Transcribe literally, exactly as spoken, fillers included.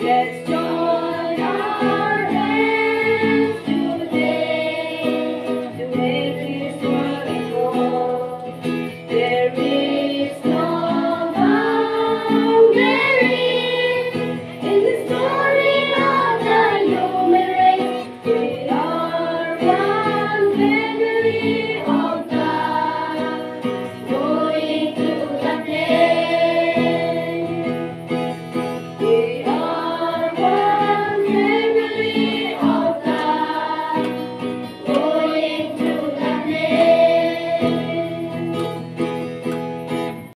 Let's join our hands today to make this world equal. There is no boundary in the story of the human race. We are one family.